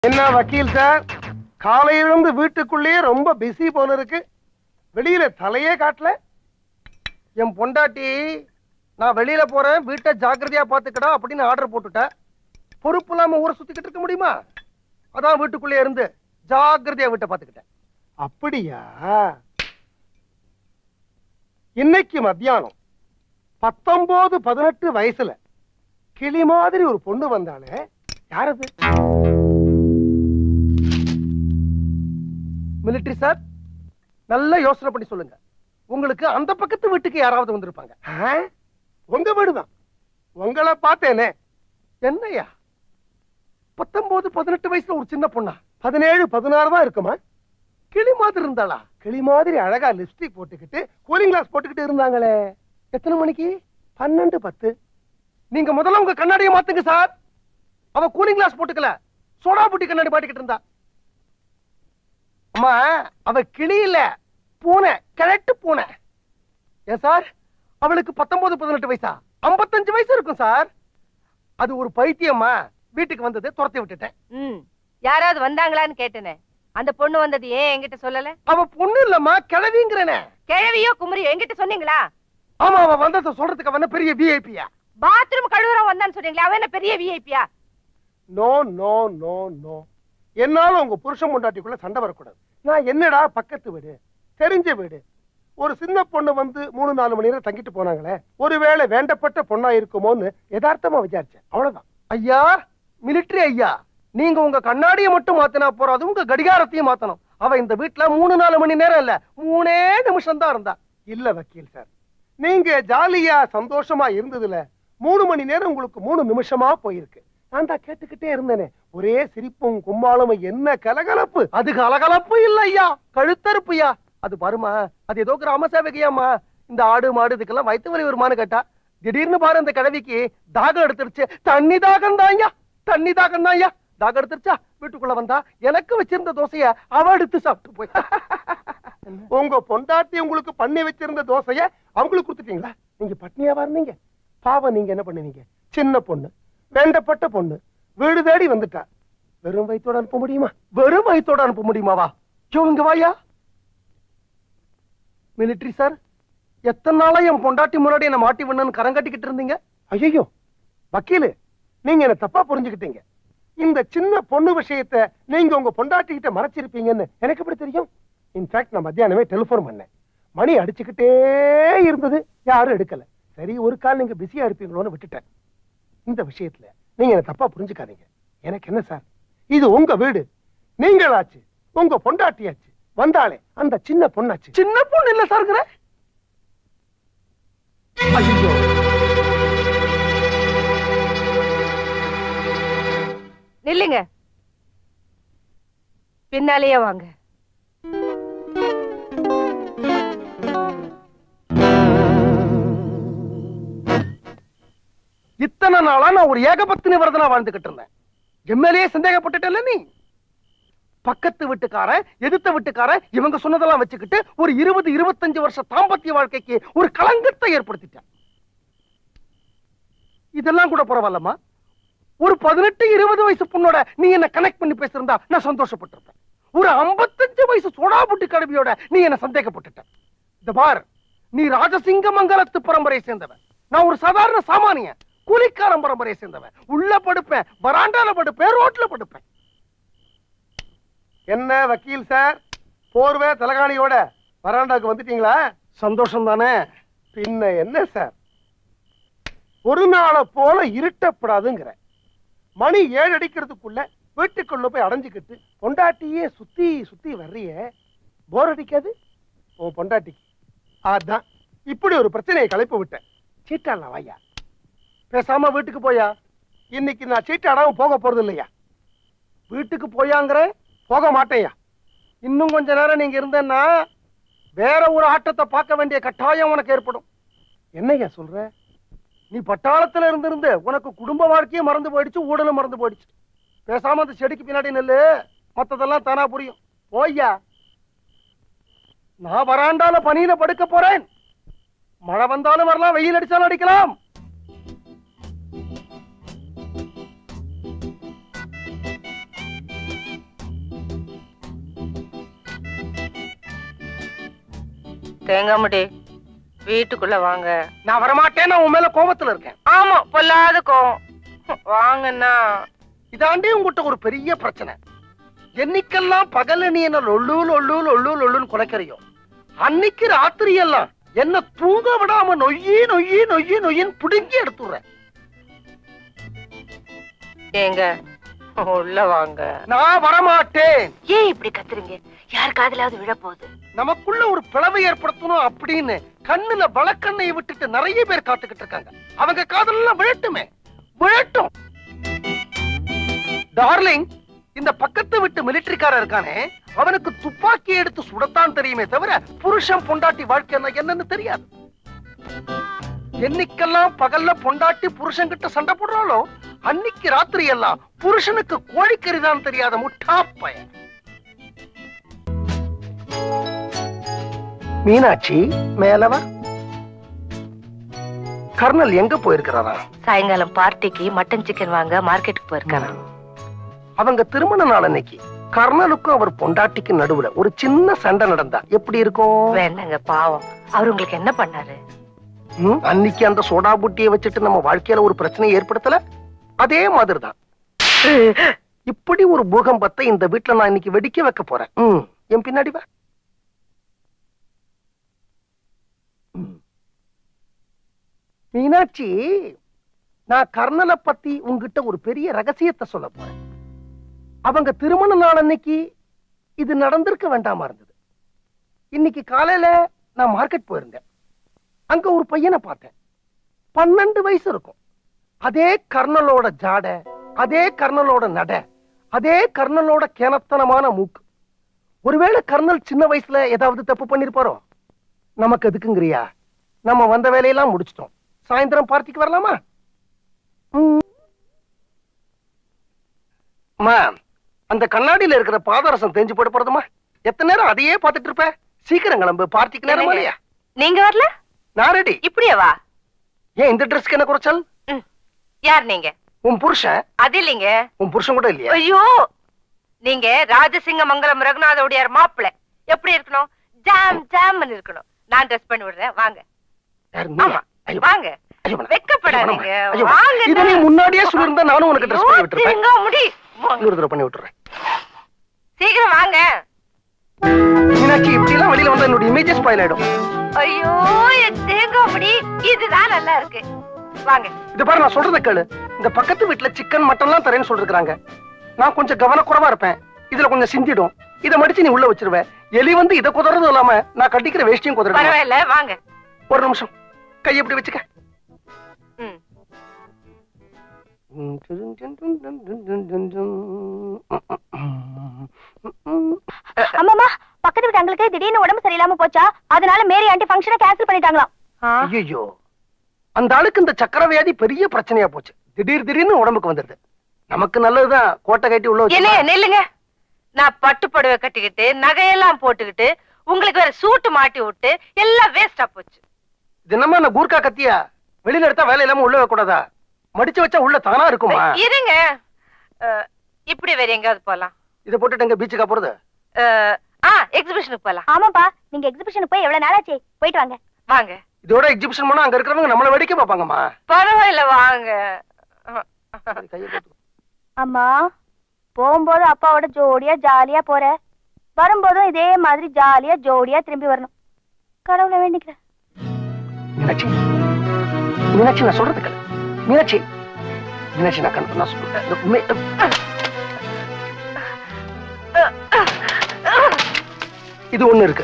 என்ன வக்கீல் சார், காலையிலிருந்து வீட்டுக்குள்ளேயே ரொம்ப பிஸி போல இருக்கு. வெளியில தலையே காட்டல. என் பொண்டாட்டி நான் வெளியில போறேன், வீட்டை ஜாக்கிரதையா பாத்துக்கடா அப்படின்னு ஆர்டர் போட்டுட்ட. பொறுப்பு இல்லாம ஊரை சுத்திக்கிட்டு இருக்க முடியுமா? அதான் வீட்டுக்குள்ளே இருந்து ஜாக்கிரதையா வீட்டை பாத்துக்கிட்டேன். அப்படியா? இன்னைக்கு மத்தியானம் 19-18 வயசுல கிளி மாதிரி ஒரு பொண்ணு வந்தாலே, யாரது? மிலிட்டரி சார், நல்ல யோசனை பண்ணி சொல்லுங்க. உங்களுக்கு அந்த பக்கத்து வீட்டுக்கு யாராவது வந்திருப்பாங்க. உங்க வீடுதான். உங்களை பார்த்தேனே. என்னையா 19-18 வயசுல ஒரு சின்ன பொண்ணா? 17-16 தான் இருக்குமா? கிளி மாதிரி இருந்தாளா? கிளி மாதிரி அழகா லிப்ஸ்டிக் போட்டுக்கிட்டு கூலிங் கிளாஸ் போட்டுக்கிட்டு இருந்தாங்களே. எத்தனை மணிக்கு? 12-10. நீங்க முதல்ல உங்க கண்ணாடியை மாத்துங்க சார். அவ கூலிங் கிளாஸ் போட்டுக்கல, சோடா புட்டி கண்ணாடி மாட்டிக்கிட்டு இருந்தா. அம்மா, அவ கிளி இல்ல, பூனை, கிழட்டு பூனை. ஏன் சார், அவளுக்கு 19-18 வயசா? 55 வயசு இருக்கும் சார். அது ஒரு பைத்தியம்மா. வீட்டுக்கு வந்தது, துரத்தி விட்டுட்டேன். யாராவது வந்தாங்களான்னு கேட்டேனே. அந்த பொண்ணு வந்தது ஏன் என்கிட்ட சொல்லல? அவ பொண்ணு இல்லம்மா, கிழவிங்கிறனே. கிழவியோ குமரியோ என்கிட்ட சொன்னீங்களா? ஆமா, அவ வந்தத சொல்றதுக்கு அவன பெரிய விஐபியா? பாத்ரூம் கழுவுற வந்தான்னு சொன்னீங்களா? அவன் என்ன பெரிய விஐபியா? No no no no. என்னால உங்க புருஷன் பொண்டாட்டிக்குள்ள சண்டை வரக்கூடாது. நான் என்னடா பக்கத்து வீடு, தெரிஞ்ச வீடு, ஒரு சின்ன பொண்ணு வந்து 3-4 மணி நேரம் தங்கிட்டு போனாங்களே, ஒருவேளை வேண்டப்பட்ட பொண்ணா இருக்குமோன்னு யதார்த்தமா விசாரிச்சேன். அவ்வளவுதான். ஐயா, மிலிட்டரி ஐயா, நீங்க உங்க கண்ணாடியை மட்டும் மாத்தினா போறாது, உங்க கடிகாரத்தையும் மாத்தணும். அவ இந்த வீட்டுல 3-4 மணி நேரம் இல்ல, 3 நிமிஷம் தான் இருந்தா. இல்ல வக்கீல் சார், நீங்க ஜாலியா சந்தோஷமா இருந்ததுல 3 மணி நேரம் உங்களுக்கு 3 நிமிஷமா போயிருக்கு. நான் தான் கேட்டுக்கிட்டே இருந்தேனே, ஒரே சிரிப்பும் கும்மாளமும், என்ன கலகலப்பு. அது கலகலப்பு இல்ல ஐயா, கழுத்தறுப்புயா. அது பாருமா, அது ஏதோ கிராம சேவகையாமா. இந்த ஆடு மாடு இதுக்கெல்லாம் வயிற்று வலி வருமானு கேட்டா, திடீர்னு பாரு அந்த கிழவிக்கு தாகம் எடுத்துருச்சு. தண்ணி தாகம் தான் ஐயா, தண்ணி தாகம் தான் ஐயா. தாகம் எடுத்துருச்சா, வீட்டுக்குள்ள வந்தா எனக்கு வச்சிருந்த தோசைய அவ எடுத்து சாப்பிட்டு போய். உங்க பொண்டாட்டி உங்களுக்கு பண்ணி வச்சிருந்த தோசைய அவங்களுக்கு கொடுத்துட்டீங்களா? நீங்க பட்னியாவா இருந்தீங்க? பாவம், நீங்க என்ன பண்ணுவீங்க? சின்ன பொண்ணு, வேண்டப்பட்ட பொண்ணு, வீடு தேடி வந்துட்டா. வெறும் வயித்தோட அனுப்ப முடியுமா? வெறும் வயித்தோட அனுப்ப முடியுமாவா? இங்க வாயா. மிலிட்டரி சார், எத்தனை நாளா என் பொண்டாட்டி முன்னாடி என்ன மாட்டி விடணும்னு கரங்கட்டிக்கிட்டு இருந்தீங்க? ஐயோ வக்கீலு, நீங்க என்ன தப்பா புரிஞ்சுக்கிட்டீங்க. இந்த சின்ன பொண்ணு விஷயத்தை நீங்க உங்க பொண்டாட்டி கிட்ட மறைச்சிருப்பீங்கன்னு எனக்கு எப்படி தெரியும்? இன்ஃபேக்ட் நான் மத்தியானமே டெலிபோன் பண்ணேன். மணி அடிச்சுக்கிட்டே இருந்தது, யாரும் எடுக்கல. சரி, ஒரு கால் நீங்க பிஸியா இருப்பீங்களோன்னு விட்டுட்டேன். இந்த விஷயத்துல நீங்க என்ன தப்பா புரிஞ்சுக்காதீங்க. எனக்கு என்ன சார், இது உங்க வீடு. நீங்களாச்சு, உங்க பொண்டாட்டியாச்சு. வந்தாலே அந்த சின்ன பொண்ணாச்சு. சின்ன பொண்ணு இல்ல சார்ங்கிற. ஐயோ, நில்லுங்க, பின்னாலேயே வாங்க. இத்தனை நாளா நான் ஒரு ஏகபத்தினி வரதனா வாழ்ந்துகிட்டு இருந்தேன். எம்எல்ஏ சந்தேகப்பட்டுட்டல நீ. பக்கத்து வீட்டுக்காரன், எதிர்த்த வீட்டுக்காரன், இவங்க சொன்னதெல்லாம் வச்சுக்கிட்டு ஒரு 20-25 வருஷ தாம்பத்திய வாழ்க்கைக்கு ஒரு களங்கத்தை ஏற்படுத்திட்டேன். இதெல்லாம் கூட பரவாயில்லம்மா, ஒரு 18-20 வயசு பொண்ணோட நீ என்ன கனெக்ட் பண்ணி பேசிருந்தா நான் சந்தோஷப்பட்டிருப்பேன். ஒரு 55 வயசு சோடாபுட்டி கடமையோட நீ என்ன சந்தேகப்பட்டுட்ட. இந்த பார், நீ ராஜசிங்க மங்கலத்து பரம்பரையை சேர்ந்தவன், நான் ஒரு சாதாரண சாமானியன், கூலிக்காரன் பரம்பரையை சேர்ந்தவன். உள்ள படுப்பேன், வராண்டால படுப்பேன், ரோட்ல படுப்பேன். என்ன வக்கீல் சார், போர்வை தலகாணியோட வராண்டாக்கு வந்துட்டீங்களா? சந்தோஷம் தானே? பின்ன என்ன சார், ஒரு நாளை போல இருட்டப்படாதுங்கிற. மணி 7 அடிக்கிறதுக்குள்ள வீட்டுக்குள்ள போய் அடைஞ்சுக்கிட்டு பொண்டாட்டியே சுத்தி சுத்தி வர்றிய, போர் அடிக்காது உன் பொண்டாட்டிக்கு? அதான் இப்படி ஒரு பிரச்சனையை கலைப்பு விட்டேன். சீட்டாடலாம் வாயா, பேசாம வீட்டுக்கு போயா. இன்னைக்கு நான் சீட்டாடாம போக போறது இல்லையா. வீட்டுக்கு போயாங்கிற, போக மாட்டேயா. இன்னும் கொஞ்ச நேரம் நீங்க இருந்தேன்னா வேற ஒரு ஆட்டத்தை பார்க்க வேண்டிய கட்டாயம் உனக்கு ஏற்படும். என்னையா சொல்ற? நீ பட்டாளத்துல இருந்து உனக்கு குடும்ப வாழ்க்கையே மறந்து போயிடுச்சு, ஊடலும் மறந்து போயிடுச்சு. பேசாம அந்த செடிக்கு பின்னாடி நெல்லு, மத்ததெல்லாம் தானா புரியும். போய்யா. நான் வராண்டால பனியில படுக்க போறேன். மழை வந்தாலும் வரலாம், வெயில் அடிச்சாலும் அடிக்கலாம். தேங்காமடி வீட்டுக்குள்ள வாங்க. நான் வரமாட்டேன். நான் உன் மேல கோபத்துல இருக்கேன். ஆமா, பொல்லாத கோவம். வாங்கண்ணா. இதாண்டி உங்ககிட்ட ஒரு பெரிய பிரச்சனை. என்னைக்கெல்லாம் பகல நீ என்ன லொல்லு லொல்லு லொல்லு லொல்லுன்னு குலைக்கிறியோ அன்னைக்கு ராத்திரி எல்லாம் என்ன தூங்க விடாம நொய்யி நொய்யி நொய்யி நொய்யின்னு புடுங்கி எடுத்துடுறேன். ஏங்க உள்ள வாங்க. நான் வரமாட்டேன். ஏன் இப்படி கத்துறீங்க? யார் காதுலாவது விழ போகுது? நமக்குள்ள ஒரு பிளவை ஏற்படுத்தணும் அப்படின்னு கண்ணுல வழக்கண்ணையை விட்டுட்டு நிறைய பேர் காத்துக்கிட்டு இருக்காங்க. அவங்க காதலாம் விழட்டுமே, விழட்டும். டார்லிங், இந்த பக்கத்து விட்டு மிலிட்டரிக்காரன் இருக்கானே, அவனுக்கு துப்பாக்கி எடுத்து சுடத்தான் தெரியுமே தவிர புருஷன் பொண்டாட்டி வாழ்க்கை என்னன்னு தெரியாது. என்னைக்கெல்லாம் பகல்ல பொண்டாட்டி புருஷன் கிட்ட சண்டை போடுறாளோ அன்னைக்கு ராத்திரி எல்லாம் புருஷனுக்கு கோழிக்கறிதான் தெரியாத முட்டா பையன். மீனாட்சி மேலவா. கர்னல் எங்க போயிருக்கிறாரா? சாயங்காலம் பார்ட்டிக்கு மட்டன் சிக்கன் வாங்க மார்க்கெட்டுக்கு போயிருக்காரா. அவங்க திருமண நாள் அன்னைக்கு கர்னலுக்கும் அவர் பொண்டாட்டிக்கு நடுவுல ஒரு சின்ன சண்டை நடந்தா எப்படி இருக்கும்? வேண்டாங்க, பாவம். அவர் உங்களுக்கு என்ன பண்ணாரு? அன்னைக்கு அந்த சோடா புட்டியை வச்சுட்டு நம்ம வாழ்க்கையில ஒரு பிரச்சனையை ஏற்படுத்தல, அதே மாதிரிதான் இப்படி ஒரு பூகம்பத்தை இந்த வீட்டுல நான் இன்னைக்கு வெடிக்க வைக்க போறேன். என் பின்னாடி வா. மீனாட்சி, நான் கர்னலை பத்தி உங்ககிட்ட ஒரு பெரிய ரகசியத்தை சொல்ல போறேன். அவங்க திருமண நாள் அன்னைக்கு இது நடந்திருக்க வேண்டாமா இருந்தது. இன்னைக்கு காலையில நான் மார்க்கெட் போயிருந்தேன். அங்க ஒரு பையனை பார்த்தேன். 12 வயசு இருக்கும். அதே கர்னலோட ஜாட, அதே கர்னலோட நட, அதே கர்னலோட கேனத்தனமான மூக்கு. ஒருவேளை கர்னல் சின்ன வயசுல ஏதாவது தப்பு பண்ணிருப்பாரோ? நமக்கு எதுக்குங்கிறியா? நம்ம வந்த வேலையெல்லாம் முடிச்சிட்டோம். சாயந்தரம் பார்ட்டிக்கு வரலாமா? அந்த கண்ணாடியில இருக்கிற பாதரசம் தேஞ்சு போட போறதுமா? எத்தனை நேரம் அதையே பார்த்துட்டு இருப்ப? சீக்கிரம் கிளம்பு, பார்ட்டிக்கு நேரம் இல்லையா? நீங்க வரல? நான் ரெடி. இப்படியே வா. ஏன் இந்த ட்ரெஸ்க்கு என்ன குறைச்சல்? யார் நீங்க? உன் புருஷன். அது இல்லைங்க. உன் புருஷன் கூட இல்லையா? ஐயோ, நீங்க ராஜசிங்க மங்கலம் ரகுநாத உடையார் மாப்பிள்ளை. எப்படி இருக்கணும்? ஜாம் ஜாம் இருக்கணும். நான் ட்ரெஸ் பண்ணி விடுறேன், வாங்க. வாங்க, வெக்கப்படாதீங்க. வாங்க. இத நீ முன்னாடியே சொல்லிருந்தா நானும் உனக்கு ட்ரெஸ் பண்ணி விட்டுறேன். முடி இன்னொரு தடவை பண்ணி விட்டுறேன். சீக்கிரம் வாங்க. மீனாட்சி, இப்படி எல்லாம் வெளியில வந்தா என்னோட இமேஜ் ஸ்பாயில் ஆயிடும். ஐயோ, தேங்காய் முடி இதுதான் நல்லா இருக்கு. வாங்க. இது பாரு, நான் சொல்றத கேளு. இந்த பக்கத்து வீட்டுல சிக்கன் மட்டன் எல்லாம் தரேன்னு சொல்லிருக்காங்க. நான் கொஞ்சம் கவனக்குறைவா இருப்பேன். இதுல கொஞ்சம் சிந்திடும். இதை மடிச்சு நீ உள்ள வச்சிருவேன். எலி வந்து இதை குதறது இல்லாம நான் கட்டிக்கிற வேஷ்டியும் குதறது. பரவாயில்ல, வாங்க. ஒரு நிமிஷம், கை எப்படி வச்சுக்க. அம்மாமா, பக்கத்து வீட்டு அங்களுக்கு திடீர்னு உடம்பு சரியில்லாம போச்சா, அதனால மேரி ஆண்டி ஃபங்க்ஷனை கேன்சல் பண்ணிட்டாங்களாம். ஐயோ, அந்த ஆளுக்கு இந்த சக்கர வியாதி பெரிய பிரச்சனையா போச்சு. திடீர்னு உடம்புக்கு வந்துருது. நமக்கு நல்லதுதான் கோட்டை கட்டி உள்ள வச்சு. நில்லுங்க. நான் பட்டு புடவை கட்டிக்கிட்டு நகையெல்லாம் போட்டுக்கிட்டு உங்களுக்கு வேற சூட்டு மாட்டி விட்டு எல்லாம் வேஸ்டா போச்சு. தினமா நான் கூர்க்கா கத்தியா வெளியில எடுத்தா வேலை இல்லாம உள்ள வைக்க கூடாதா? மடிச்சு வச்சா உள்ள தானா இருக்குமா? இருங்க, இப்படி வேற எங்காவது போலாம். இத போட்டுட்டு எங்க பீச்சுக்கா போறது? எக்ஸிபிஷனுக்கு போலாம். ஆமாப்பா, நீங்க எக்ஸிபிஷனுக்கு போய் எவ்வளவு நாளாச்சு? போயிட்டு வாங்க. வாங்க. இதோட எக்ஸிபிஷன் போனா அங்க இருக்கிறவங்க நம்மள வேடிக்கை பாப்பாங்கம்மா. பரவாயில்ல, வாங்க. அம்மா, போகும்போது அப்பாவோட ஜோடியா ஜாலியா போற, வரும்போதும் இதே மாதிரி ஜாலியா ஜோடியா திரும்பி வரணும். கடவுளை வேண்டிக்கிறேன். மீனாட்சி, மீனாட்சி, நான் சொல்றது கேளு. மீனாட்சி, மீனாட்சி, நான் கணக்கு நான் சொல்றேன். இது ஒண்ணு இருக்கு.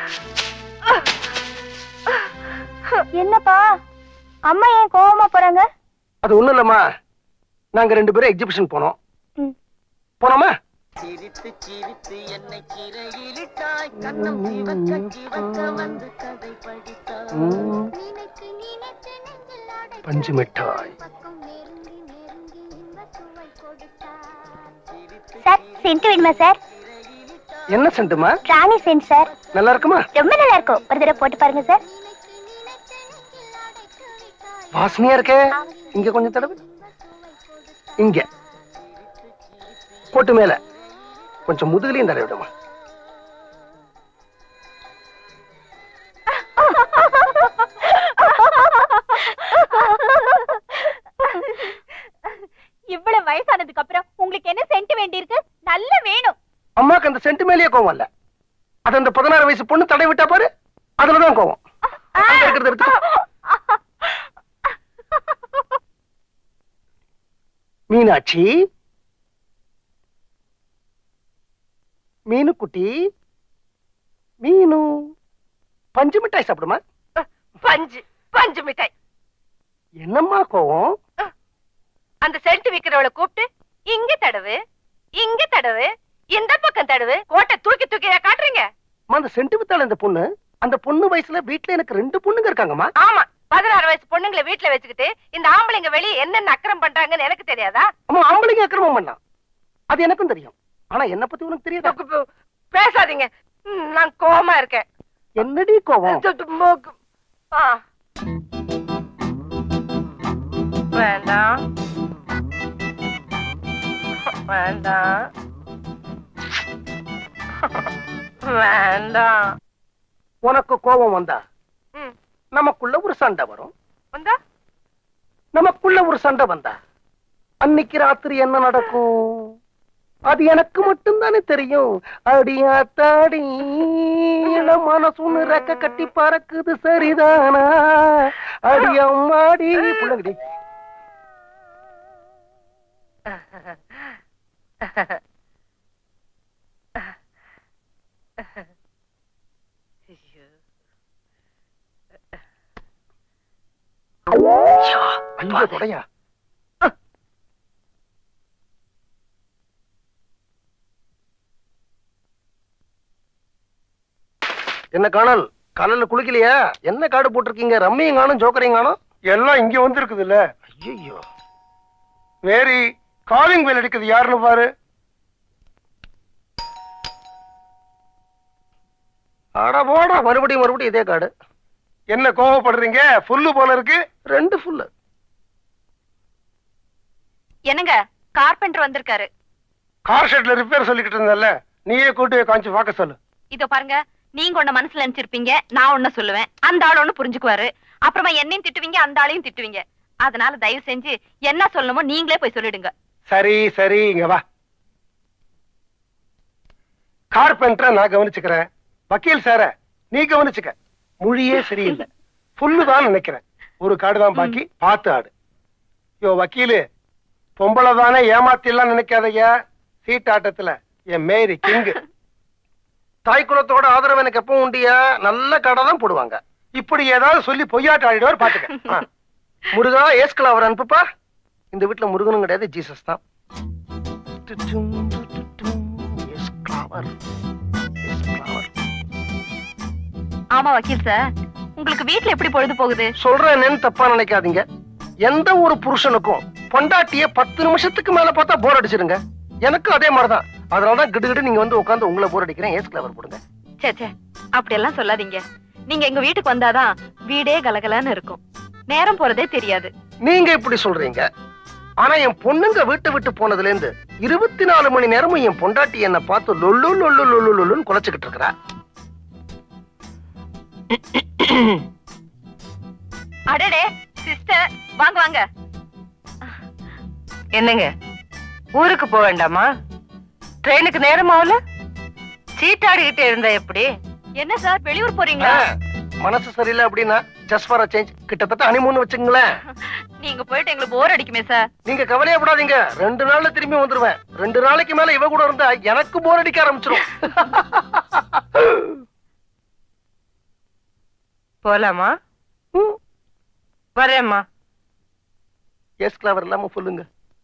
என்னப்பா அம்மா ஏன் கோவமா போறாங்க? அது ஒண்ணு இல்லம்மா, நாங்க 2 பேரும் எக்ஸிபிஷன் போனோம். போனோமா? சிரித்து சிரித்து என்னை சிறையிலிட்டாய், கண்ணம் சிவக்க சிவக்க வந்து கதை படித்தாய், பஞ்சு மிட்டாய். சார், சென்ட் வேணுமா சார்? என்ன சென்ட்டுமா? ராணி சென்ட் சார். நல்லா இருக்குமா? ரொம்ப நல்லா இருக்கும். ஒரு தடவை போட்டு பாருங்க சார். வாசனையா இருக்கே. இங்க கொஞ்சம் தடவை. இங்க போட்டு மேல கொஞ்சம் முதுகுலையும் தடவை விடுமா. வயசானதுக்கு அப்புறம் உங்களுக்கு என்ன சென்ட் வேண்டி இருக்கு? நல்ல வேணும். அம்மாக்கு அந்த சென்ட் மேலேயே கோவம் இல்ல. அது அந்த 16 வயசு பொண்ணு தடை விட்டா பாரு, அதுலதான் கோவம். இருக்கிறது எடுத்து. மீனாட்சி, மீனு குட்டி, மீனு பஞ்சு மிட்டாய் சாப்பிடுமா? பஞ்சு மிட்டாய். என்னம்மா கோவம்? அந்த சென்ட் விக்கிறவளை கூப்பிட்டு இங்க தடவு, இங்க தடவு, இந்த பக்கம் தடவு, கோட்டை தூக்கி தூக்கி காட்டுறீங்க. அந்த சென்ட் வித்தால இந்த பொண்ணு, அந்த பொண்ணு வயசுல வீட்டுல எனக்கு 2 பொண்ணுங்க இருக்காங்கம்மா. ஆமா, 16 வயசு பொண்ணுங்களை வீட்டுல வச்சுக்கிட்டு இந்த ஆம்பளைங்க வெளியே என்னென்ன அக்கிரம் பண்றாங்கன்னு எனக்கு தெரியாதா? அம்மா, ஆம்பளைங்க அக்கிரமம் பண்ணா அது எனக்கும் தெரியும். ஆனா என்ன பத்தி உனக்கு தெரியாதா? பேசாதீங்க, நான் கோவமா இருக்கேன். என்னடி கோவம்? வேண்டாம் வேண்டாம் வேண்டாம். உனக்கு கோபம் வந்தா நமக்குள்ள ஒரு சண்டை வரும். வந்தா நமக்குள்ள ஒரு சண்டை வந்தா அன்னைக்கு ராத்திரி என்ன நடக்கும் அது எனக்கு மட்டும்தானே தெரியும். அடியாத்தாடி மனசுன்னு ரெக்க கட்டி பறக்குது சரிதானா? அடியம்மாடி புள்ளங்கடி. ஐயோ தொடையா. என்ன காணல்? காலையில குளிக்கலையா? என்ன காடு போட்டிருக்கீங்க? ரம்மியும் காணும், ஜோக்கரையும் காணும். எல்லாம் இங்க வந்து இருக்குது இல்ல? ஐயோ, வேரி காலிங் பெல் அடிக்குது, யாருன்னு பாரு. ஆடா போடா, மறுபடியும் இதே காடு. என்ன கோவப்படுறீங்க? ஃபுல்லு போல இருக்கு. 2 ஃபுல்லு. என்னங்க, கார்பெண்டர் வந்திருக்காரு. கார் ஷெட்ல ரிப்பேர் சொல்லிக்கிட்டு இருந்தல்ல, நீயே கூட்டி காஞ்சி பார்க்க சொல்லு. இதோ பாருங்க, நீங்க ஒண்ணு மனசுல நினைச்சிருப்பீங்க, நான் ஒண்ணு சொல்லுவேன், அந்த ஆள் ஒண்ணு புரிஞ்சுக்குவாரு. அப்புறமா என்னையும் திட்டுவீங்க, அந்த ஆளையும் திட்டுவீங்க. அதனால தயவு செஞ்சு என்ன சொல்லணுமோ நீங்களே போய் சொல்லிடுங்க. சரி சரி, இங்க வா. கார்பெண்டரை நான் கவனிச்சுக்கிறேன், வக்கீல் சார நீ கவனிச்சுக்க. மொழியே சரியில்லை, ஃபுல்லு தான் நினைக்கிறேன். ஒரு காடு தான் பாக்கி, பார்த்து ஆடு. யோ வக்கீலு, பொம்பளை தானே ஏமாத்திலாம் நினைக்காதையா. சீட்டாட்டத்துல என் மேரி கிங்கு. தாய் குலத்தோட ஆதரவு எனக்கு எப்பவும் உண்டியா. நல்ல கடை தான் போடுவாங்க. இப்படி ஏதாவது சொல்லி பொய்யாட்ட ஆடிடுவார் பாத்துக்க. முருகா, ஏஸ்கலா அவர் அனுப்புப்பா. இந்த வீட்டுல முருகனும் கிடையாது, ஜீசஸ் தான். ஆமா வக்கீல் சார், உங்களுக்கு வீட்டுல எப்படி பொழுது போகுது? சொல்றேன் என்னன்னு தப்பா நினைக்காதீங்க. எந்த ஒரு புருஷனுக்கும் பொண்டாட்டிய 10 நிமிஷத்துக்கு மேல பார்த்தா போர் அடிச்சிருங்க. எனக்கு அதே மாதிரிதான். அதனாலதான் கிடுகிடு நீங்க வந்து உட்காந்து உங்களை போர் அடிக்கிறேன். ஏஸ் கிளவர் போடுங்க. சே அப்படி எல்லாம் சொல்லாதீங்க. நீங்க எங்க வீட்டுக்கு வந்தாதான் வீடே கலகலன்னு இருக்கும், நேரம் போறதே தெரியாது. நீங்க இப்படி சொல்றீங்க, ஆனா என் பொண்ணுங்க வீட்டை விட்டு போனதுல இருந்து 24 மணி நேரமும் என் பொண்டாட்டி என்ன பார்த்து லொல்லு லொல்லு லொல்லு லொல்லுன்னு குலைச்சுக்கிட்டு இருக்கிறா. அடடே சிஸ்டர், வாங்க வாங்க. என்னங்க, ஊருக்கு போக வேண்டாமா? ட்ரெயினுக்கு நேரம் ஆகல? சீட்டாடிக்கிட்டே இருந்தா எப்படி? என்ன சார், வெளியூர் போறீங்களா? மனசு சரியில்லை அப்படின்னா ஜஸ்ட் ஃபார் a சேஞ்ச், கிட்டத்தட்ட ஹனிமூன் வச்சுங்களேன். நீங்க போயிட்டு எங்களுக்கு போர் அடிக்குமே சார். நீங்க கவலையப்படாதீங்க, 2 நாள்ல திரும்பி வந்துருவேன். 2 நாளைக்கு மேல இவ கூட இருந்தா எனக்கு போர் அடிக்க ஆரம்பிச்சிடும். போலாமா? வரேம்மா. எஸ் கிளவர் இல்லாம சொல்லுங்க.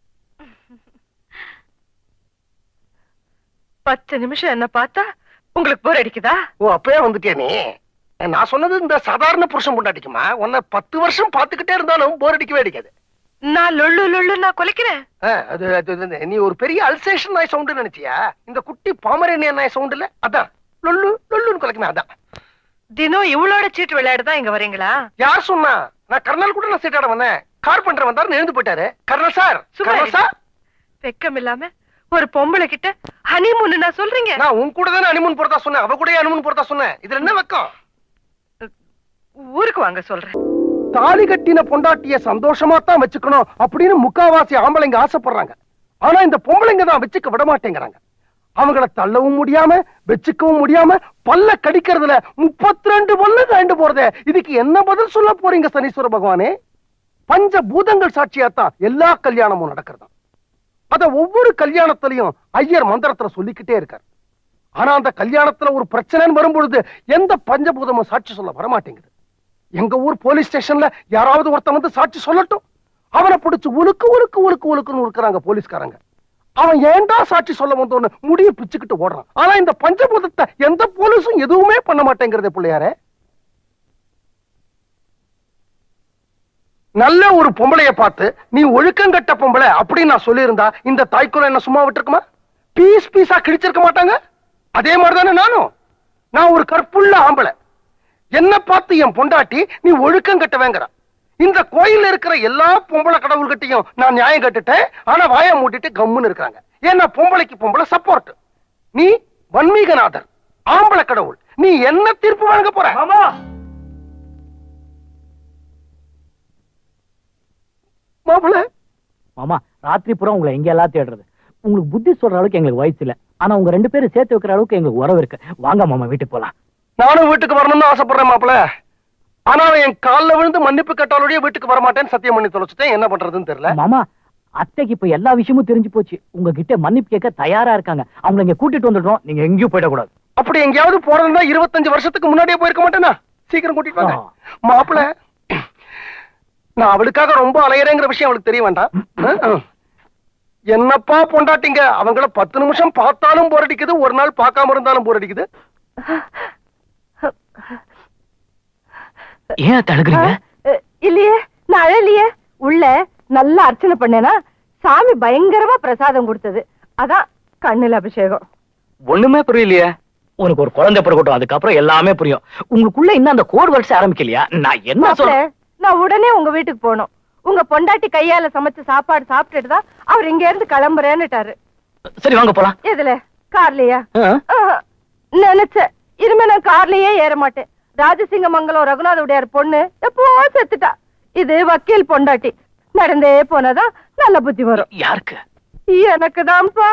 10 நிமிஷம் என்ன பார்த்தா உங்களுக்கு போர் அடிக்குதா? ஓ, அப்பயே வந்துட்டே நீ. நான் சொன்னது இந்த சாதாரண புருஷன் பொண்டாட்டிக்குமா. உன்னை 10 வருஷம் பாத்துக்கிட்டே இருந்தாலும் போர் அடிக்கவே அடிக்காது. நான் லொல்லு லொல்லு நான் கொலைக்கிறேன். நீ ஒரு பெரிய அல்சேஷன் நாய் சவுண்ட் நினைச்சியா? இந்த குட்டி பாமரேனியன் நாய் சவுண்ட் இல்ல, அதான் லொல்லு லொல்லுன்னு கொலைக்குமே. அதான் தினம் இவளோட சீட்டு விளையாடுதான் இங்க வரீங்களா? யார் சொன்னா? நான் கர்னல் கூட நான் சீட்டாட வந்தேன். கார்பெண்டர் வந்தாரு, எழுந்து போயிட்டாரு. Colonel sir, colonel sir. வெக்கம் இல்லாம ஒரு பொம்பளை கிட்ட ஹனிமூன் நான் சொல்றீங்க? நான் உன் கூட தானே ஹனிமூன் போறதா சொன்னேன், அவ கூட ஹனிமூன் போறதா சொன்னேன். இதுல என்ன வெக்கம்? ஊருக்கு வாங்க சொல்றேன். தாலி கட்டின பொண்டாட்டிய சந்தோஷமா தான் வச்சுக்கணும் அப்படின்னு முக்காவாசி ஆம்பளைங்க ஆசைப்படுறாங்க. ஆனா இந்த பொம்பளைங்க தான் வச்சுக்க விட மாட்டேங்கிறாங்க. அவங்கள தள்ளவும் முடியாம வச்சுக்கவும் முடியாம பல்ல கடிக்கிறதுல 32 பல்ல தாண்டு போறதே. இதுக்கு என்ன பதில் சொல்ல போறீங்க சனீஸ்வர பகவானே? பஞ்ச பூதங்கள் சாட்சியாத்தான் எல்லா கல்யாணமும் நடக்கிறதா. அத ஒவ்வொரு கல்யாணத்திலையும் ஐயர் மந்திரத்துல சொல்லிக்கிட்டே இருக்கார். ஆனா அந்த கல்யாணத்துல ஒரு பிரச்சனைன்னு வரும்பொழுது எந்த பஞ்சபூதமும் சாட்சி சொல்ல வரமாட்டேங்குது. எங்க ஊர் போலீஸ் ஸ்டேஷன்ல யாராவது ஒருத்தன் வந்து சாட்சி சொல்லட்டும், அவனை பிடிச்சு உலுக்கு உலுக்கு உலுக்கு உலுக்குன்னு உருக்குறாங்க போலீஸ்காரங்க. அவன் ஏண்டா சாட்சி சொல்ல வந்தோன்னு முடிய பிச்சுக்கிட்டு ஓடுறான். ஆனா இந்த பஞ்சபூதத்தை எந்த போலீஸும் எதுவுமே பண்ண மாட்டேங்கிறதே பிள்ளையாரே. நல்ல ஒரு பொம்பளைய பார்த்து நீ ஒழுக்கங்கட்ட பொம்பளை அப்படின்னு நான் சொல்லியிருந்தா இந்த தாய்க்குள்ள என்ன சும்மா விட்டுருக்குமா? பீஸ் பீஸா கிழிச்சிருக்க மாட்டாங்க. அதே மாதிரிதானே நானும். நான் ஒரு கற்புள்ள ஆம்பளை. என்ன பார்த்து என் பொண்டாட்டி நீ ஒழுக்கங்கட்ட வேங்கற. இந்த கோயில்ல இருக்கிற எல்லா பொம்பளை கடவுள்கிட்டையும் நான் நியாயம் கட்டுட்டேன். ஆனா வாயை மூட்டிட்டு கம்முன்னு இருக்காங்க. ஏன்னா பொம்பளைக்கு பொம்பளை சப்போர்ட். நீ வன்மீகநாதர், ஆம்பளை கடவுள். நீ என்ன தீர்ப்பு வழங்க போற? மாப்பிள்ள மாமா, ராத்திரி பூரா உங்களை எங்க எல்லாம் தேடுறது. உங்களுக்கு புத்தி சொல்ற அளவுக்கு எங்களுக்கு வயசு இல்ல. ஆனா உங்க 2 பேரும் சேர்த்து வைக்கிற அளவுக்கு எங்களுக்கு உறவு இருக்கு. வாங்க மாமா, வீட்டுக்கு போலாம். நானும் வீட்டுக்கு வரணும்னு ஆசைப்படுறேன் மாப்பிள்ள. ஆனா என் காலில் விழுந்து மன்னிப்பு கேட்டாலுடைய வீட்டுக்கு வரமாட்டேன்னு சத்தியம் பண்ணி தொலைச்சிட்டேன். என்ன பண்றதுன்னு தெரியல. மாமா, அத்தைக்கு இப்ப எல்லா விஷயமும் தெரிஞ்சு போச்சு. உங்ககிட்ட மன்னிப்பு கேட்க தயாரா இருக்காங்க. அவங்க இங்க கூட்டிட்டு வந்துடுறோம். நீங்க எங்கேயும் போயிடக்கூடாது. அப்படி எங்கேயாவது போறதுன்னா 25 வருஷத்துக்கு முன்னாடியே போயிருக்க மாட்டேனா? சீக்கிரம் கூட்டிட்டு வாங்க மாப்பிள்ள. நான் அவளுக்காக ரொம்ப அலையறேங்கிற விஷயம் அவளுக்கு தெரிய வேண்டாம். என்னப்பா பொண்டாட்டிங்க, அவங்கள 10 நிமிஷம் பார்த்தாலும் போர் அடிக்குது, ஒரு நாள் பார்க்காம இருந்தாலும் போர் அடிக்குது. ஏன் தடுக்கிறீங்க? இல்லையே, நான் அழலையே. உள்ள நல்லா அர்ச்சனை பண்ணேனா சாமி பயங்கரமா பிரசாதம் கொடுத்தது. அதான் கண்ணுல அபிஷேகம். ஒண்ணுமே புரியலையே. உனக்கு ஒரு குழந்தை பிறக்கட்டும், அதுக்கப்புறம் எல்லாமே புரியும். உங்களுக்குள்ள இன்னும் அந்த கோட் வரிசை ஆரம்பிக்கலையா? நான் என்ன சொல்றேன், நான் உடனே உங்க வீட்டுக்கு போனோம். உங்க பொண்டாட்டி கையால சமைச்ச சாப்பாடு சாப்பிட்டுட்டு தான் அவர் இங்க இருந்து கிளம்புறேன்னுட்டாரு. சரி வாங்க போலாம். எதுல? கார்லயா? நினைச்ச இனிமே நான் கார்லயே ஏற மாட்டேன். ராஜசிங்க மங்கலம் ரகுநாத உடையார் பொண்ணு எப்போ செத்துட்டா. இது வக்கீல் பொண்டாட்டி. நடந்தே போனதான் நல்ல புத்தி வரும். யாருக்கு? எனக்கு தான்ப்பா.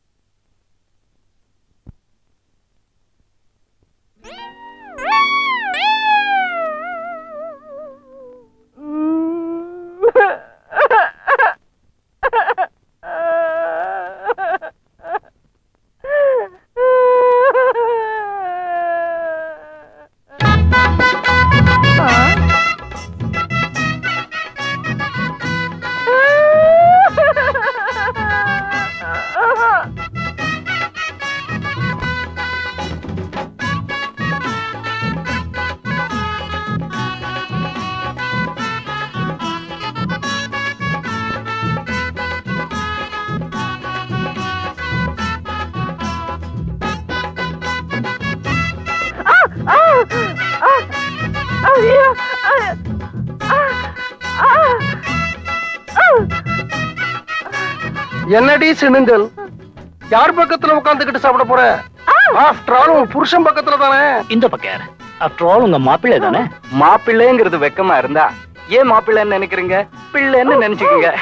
என்னடி சினுங்கல்? யார் பக்கத்துல உட்காந்துக்கிட்டு சாப்பிட போற? ஆஃப்டர் ஆல் உன் புருஷன் பக்கத்துல தானே. இந்த பக்கம் ஆஃப்டர் ஆல் உங்க மாப்பிள்ளை தானே. மாப்பிள்ளைங்கிறது வெக்கமா இருந்தா ஏன் மாப்பிள்ளைன்னு நினைக்கிறீங்க? பிள்ளைன்னு நினைச்சுக்கீங்க.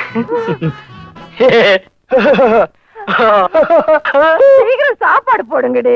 சீக்கிரம் சாப்பாடு போடுங்கடி.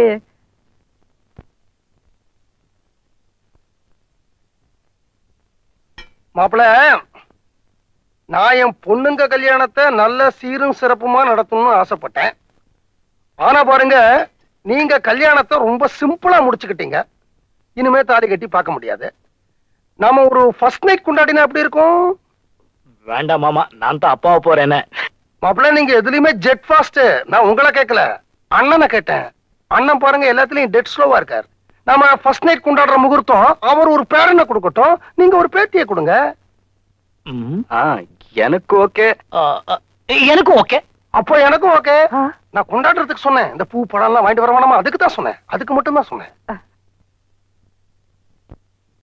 மாப்பிள்ள, நான் என் பொண்ணுங்க கல்யாணத்தை நல்ல சீரும் சிறப்புமா நடத்தணும்னு ஆசைப்பட்டேன். ஆனா பாருங்க, நீங்க கல்யாணத்தை ரொம்ப சிம்பிளா முடிச்சுக்கிட்டீங்க. இனிமே தாலி கட்டி பார்க்க முடியாது. நாம ஒரு ஃபர்ஸ்ட் நைட் கொண்டாடினா எப்படி இருக்கும்? வேண்டாம் மாமா, நான் தான் அப்பாவை போறேன். மாப்பிள்ள, நீங்க எதுலயுமே ஜெட் ஃபாஸ்ட். நான் உங்களை கேட்கல, அண்ணனை கேட்டேன். அண்ணன் பாருங்க எல்லாத்துலயும் டெட் ஸ்லோவா இருக்கார். நாம ஃபர்ஸ்ட் நைட் கொண்டாடுற முகூர்த்தம் அவர் ஒரு பேரனை கொடுக்கட்டும், நீங்க ஒரு பேத்தியை கொடுங்க. எனக்கு ஓகே. எனக்கும் ஓகே. அப்போ எனக்கும் ஓகே. நான் கொண்டாடுறதுக்கு சொன்னேன். இந்த பூ பழம் எல்லாம் வாங்கிட்டு வர வேணாமா? அதுக்கு தான் சொன்னேன். அதுக்கு மட்டும் தான் சொன்னேன்.